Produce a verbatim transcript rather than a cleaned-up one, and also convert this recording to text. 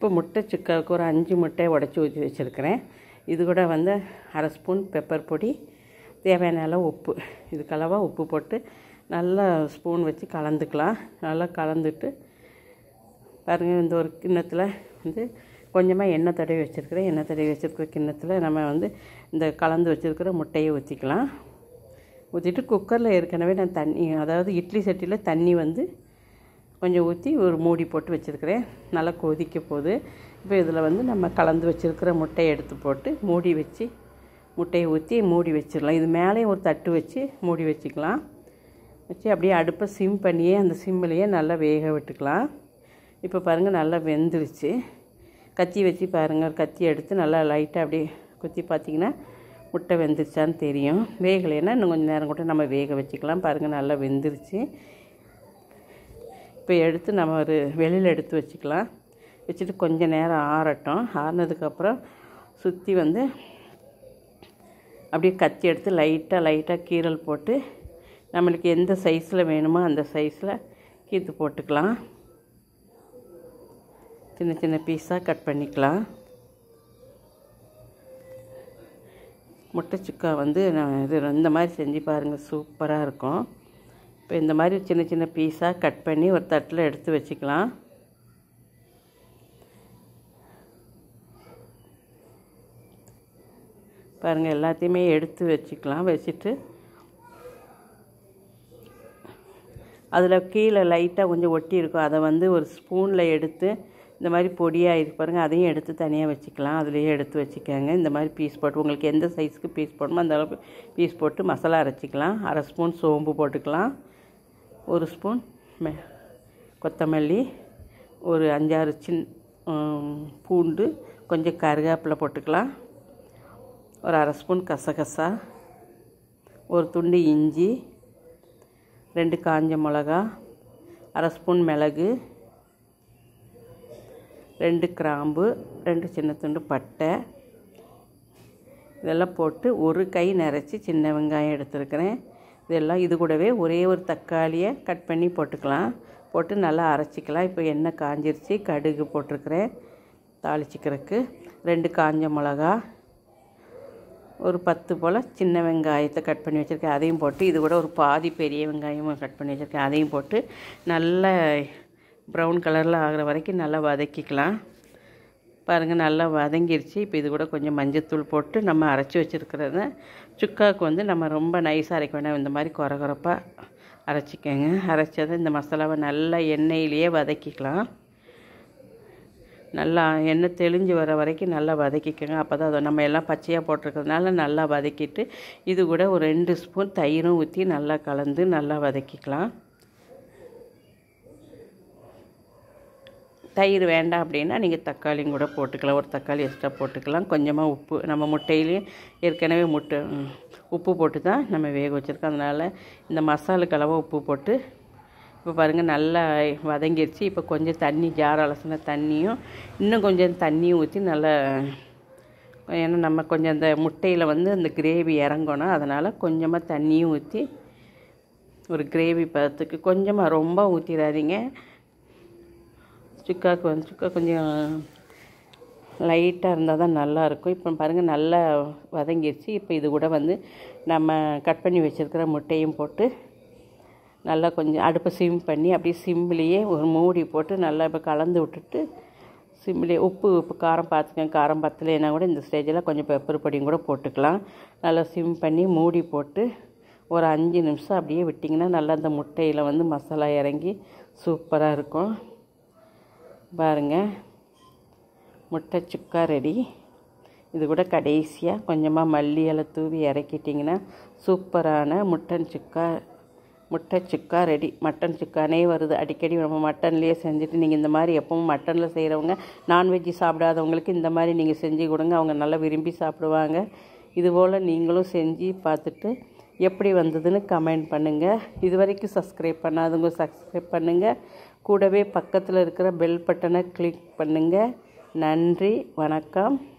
இப்போ முட்டை சுக்காவுக்கு ஒரு அஞ்சு முட்டையை உடச்சி ஊற்றி வச்சுருக்கிறேன். இது கூட வந்து அரை ஸ்பூன் பெப்பர் பொடி, தேவையான அளவு உப்பு, இதுக்கு அளவாக உப்பு போட்டு நல்லா ஸ்பூன் வச்சு கலந்துக்கலாம். நல்லா கலந்துட்டு பாருங்கள், இந்த ஒரு கிண்ணத்தில் வந்து கொஞ்சமாக எண்ணெய் தடவி வச்சுருக்கிறேன். எண்ணெய் தடவி வச்சுருக்கிற கிண்ணத்தில் நம்ம வந்து இந்த கலந்து வச்சுருக்கிற முட்டையை ஊற்றிக்கலாம். ஊற்றிட்டு குக்கரில் ஏற்கனவே நான் தண்ணி, அதாவது இட்லி சட்டியில் தண்ணி வந்து கொஞ்சம் ஊற்றி ஒரு மூடி போட்டு வச்சுருக்கிறேன். நல்லா கொதிக்க போகுது. இப்போ இதில் வந்து நம்ம கலந்து வச்சுருக்கிற முட்டையை எடுத்து போட்டு மூடி வச்சு முட்டையை ஊற்றி மூடி வச்சிடலாம். இது மேலேயும் ஒரு தட்டு வச்சு மூடி வச்சுக்கலாம். வச்சு அப்படியே அடுப்பை சிம் பண்ணியே அந்த சிம்மிலேயே நல்லா வேக விட்டுக்கலாம். இப்போ பாருங்கள், நல்லா வெந்துருச்சு. கத்தி வச்சு பாருங்கள், கத்தி எடுத்து நல்லா லைட்டாக அப்படியே குத்தி பார்த்திங்கன்னா முட்டை வெந்துருச்சான்னு தெரியும். வேகலைன்னா இன்னும் கொஞ்சம் நேரம் கூட நம்ம வேக வச்சுக்கலாம். பாருங்கள், நல்லா வெந்துருச்சு. இப்போ எடுத்து நம்ம ஒரு வெளியில் எடுத்து வச்சுக்கலாம். வச்சுட்டு கொஞ்சம் நேரம் ஆறட்டும். ஆறினதுக்கப்புறம் சுற்றி வந்து அப்படியே கத்தி எடுத்து லைட்டாக லைட்டாக கீறல் போட்டு நம்மளுக்கு எந்த சைஸில் வேணுமோ அந்த சைஸில் கீத்து போட்டுக்கலாம். சின்ன சின்ன பீஸாக கட் பண்ணிக்கலாம். முட்டை சுக்கா வந்து நான் இது இந்த மாதிரி செஞ்சு பாருங்கள், சூப்பராக இருக்கும். இப்போ இந்த மாதிரி சின்ன சின்ன பீஸாக கட் பண்ணி ஒரு தட்டில் எடுத்து வச்சுக்கலாம். பாருங்கள், எல்லாத்தையுமே எடுத்து வச்சுக்கலாம். வச்சுட்டு அதில் கீழே லைட்டாக கொஞ்சம் ஒட்டி இருக்கும், அதை வந்து ஒரு ஸ்பூனில் எடுத்து இந்த மாதிரி பொடியாக இருக்கு பாருங்கள், அதையும் எடுத்து தனியாக வச்சுக்கலாம். அதுலேயே எடுத்து வச்சுக்கோங்க. இந்த மாதிரி பீஸ் போட்டு உங்களுக்கு எந்த சைஸுக்கு பீஸ் போடணுமோ அந்த அளவுக்கு பீஸ் போட்டு மசாலா அரைச்சிக்கலாம். அரை ஸ்பூன் சோம்பு போட்டுக்கலாம். ஒரு ஸ்பூன் மெ கொத்தமல்லி, ஒரு அஞ்சாறு சின் பூண்டு, கொஞ்சம் கருவேப்பிலை போட்டுக்கலாம். ஒரு அரை ஸ்பூன் கசகசா, ஒரு துண்டு இஞ்சி, ரெண்டு காஞ்ச மிளகா, அரை ஸ்பூன் மிளகு, ரெண்டு கிராம்பு, ரெண்டு சின்ன துண்டு பட்டை, இதெல்லாம் போட்டு ஒரு கை நிறச்சி சின்ன வெங்காயம் எடுத்துருக்கிறேன். இதெல்லாம் இது கூடவே ஒரே ஒரு தக்காளியை கட் பண்ணி போட்டுக்கலாம். போட்டு நல்லா அரைச்சிக்கலாம். இப்போ எண்ணெய் காஞ்சிருச்சு. கடுகு போட்டிருக்கிறேன் தாளிச்சிக்கிறதுக்கு. ரெண்டு காஞ்ச மிளகா, ஒரு பத்து போல் சின்ன வெங்காயத்தை கட் பண்ணி வச்சுருக்கேன், அதையும் போட்டு இது கூட ஒரு பாதி பெரிய வெங்காயமும் கட் பண்ணி வச்சுருக்கேன், அதையும் போட்டு நல்ல ப்ரௌன் கலரில் ஆகிற வரைக்கும் நல்லா வதக்கிக்கலாம். பாருங்கள், நல்லா வதங்கிருச்சு. இப்போ இது கூட கொஞ்சம் மஞ்சத்தூள் போட்டு நம்ம அரைச்சி வச்சுருக்கிறத சுக்காவுக்கு வந்து நம்ம ரொம்ப நைஸாக அரைக்க வேண்டாம், இந்த மாதிரி குறை குறைப்பாக அரைச்சிக்கோங்க. அரைச்சதை இந்த மசாலாவை நல்லா எண்ணெயிலேயே வதக்கிக்கலாம். நல்லா எண்ணெய் தெளிஞ்சு வர வரைக்கும் நல்லா வதக்கிக்கோங்க. அப்போ தான் அதை நம்ம எல்லாம் பச்சையாக போட்டிருக்கிறதுனால நல்லா வதக்கிட்டு இது கூட ஒரு ரெண்டு ஸ்பூன் தயிரும் ஊற்றி நல்லா கலந்து நல்லா வதக்கிக்கலாம். தயிர் வேண்டாம் அப்படின்னா நீங்கள் தக்காளியும் கூட போட்டுக்கலாம். ஒரு தக்காளி எக்ஸ்ட்ரா போட்டுக்கலாம். கொஞ்சமாக உப்பு, நம்ம முட்டையிலேயே ஏற்கனவே முட்டை உப்பு போட்டு தான் நம்ம வேக வச்சுருக்கோம். அதனால் இந்த மசாலுக்கு அளவாக உப்பு போட்டு இப்போ பாருங்கள் நல்லா வதங்கிடுச்சு. இப்போ கொஞ்சம் தண்ணி, ஜார் அலசின தண்ணியும் இன்னும் கொஞ்சம் தண்ணியும் ஊற்றி நல்லா, ஏன்னா நம்ம கொஞ்சம் அந்த முட்டையில் வந்து அந்த கிரேவி இறங்கணும், அதனால் கொஞ்சமாக தண்ணியும் ஊற்றி ஒரு கிரேவி பதத்துக்கு கொஞ்சமாக, ரொம்ப ஊற்றிடாதீங்க. சுக்காவுக்கு வந்து சுக்கா கொஞ்சம் லைட்டாக இருந்தால் தான் நல்லாயிருக்கும். இப்போ பாருங்கள் நல்லா வதங்கிடுச்சு. இப்போ இது கூட வந்து நம்ம கட் பண்ணி வச்சுருக்கிற முட்டையும் போட்டு நல்லா கொஞ்சம் அடுப்பை சிம் பண்ணி அப்படியே சிம்லேயே ஒரு மூடி போட்டு நல்லா இப்போ கலந்து விட்டுட்டு சிம்லேயே உப்பு உப்பு காரம் பார்த்துக்கங்க. காரம் பத்தலைன்னா கூட இந்த ஸ்டேஜில் கொஞ்சம் பெப்பர் பொடியும் கூட போட்டுக்கலாம். நல்லா சிம் பண்ணி மூடி போட்டு ஒரு அஞ்சு நிமிஷம் அப்படியே விட்டிங்கன்னா நல்லா அந்த முட்டையில் வந்து மசாலா இறங்கி சூப்பராக இருக்கும். பாருங்கள், முட்டை சுக்கா ரெடி. இது கூட கடைசியாக கொஞ்சமாக மல்லி இலை தூவி இறக்கிட்டிங்கன்னா சூப்பரான முட்டன் சுக்கா முட்டை சுக்கா ரெடி. மட்டன் சுக்கானே வருது. அடிக்கடி நம்ம மட்டன்லேயே செஞ்சுட்டு நீங்கள் இந்த மாதிரி எப்பவும் மட்டனில் செய்கிறவங்க, நான்வெஜ்ஜு சாப்பிடாதவங்களுக்கு இந்த மாதிரி நீங்கள் செஞ்சு கொடுங்க, அவங்க நல்லா விரும்பி சாப்பிடுவாங்க. இதுபோல் நீங்களும் செஞ்சு பார்த்துட்டு எப்படி வந்ததுன்னு கமெண்ட் பண்ணுங்கள். இது வரைக்கும் சப்ஸ்கிரைப் பண்ணாதவங்க சப்ஸ்கிரைப் பண்ணுங்கள். கூடவே பக்கத்தில் இருக்கிற பெல் பட்டனை கிளிக் பண்ணுங்கள். நன்றி, வணக்கம்.